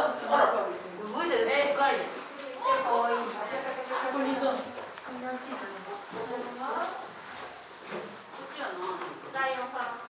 動いてるね。かわいい。